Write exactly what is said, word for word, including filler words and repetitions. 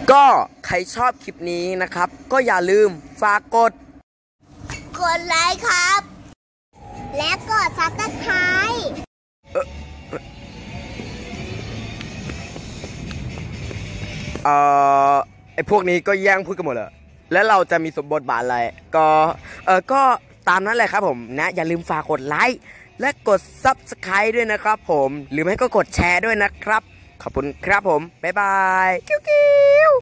ก็ใครชอบคลิปนี้นะครับก็อย่าลืมฝากกดกดไลค์ครับและกดซับสไครบ์เอ่อไอพวกนี้ก็แย่งพูดกันหมดเลยแล้วเราจะมีสมบทบาทอะไรก็เออก็ตามนั้นแหละครับผมนะอย่าลืมฝากกดไลค์และกด ซับสไครบ์ ด้วยนะครับผมหรือไม่ก็กดแชร์ด้วยนะครับขอบคุณครับผมบ๊ายบายกิ้วกิ้ว